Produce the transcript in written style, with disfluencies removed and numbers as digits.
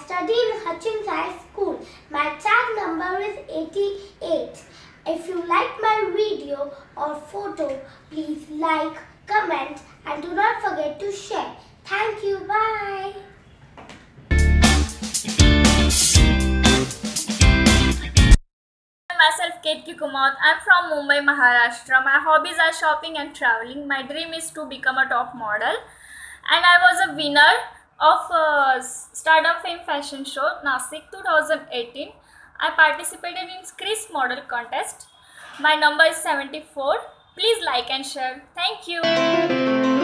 study in Hutchins High School. My tag number is 88. If you like my video or photo, please like, comment and do not forget to share. Thank you. Bye. Myself Ketki Kumar. I'm from Mumbai, Maharashtra. My hobbies are shopping and traveling. My dream is to become a top model, and I was a winner of Stardom Fame Fashion Show Nasik 2018. I participated in SKRI model contest. My number is 74. Please like and share. Thank you.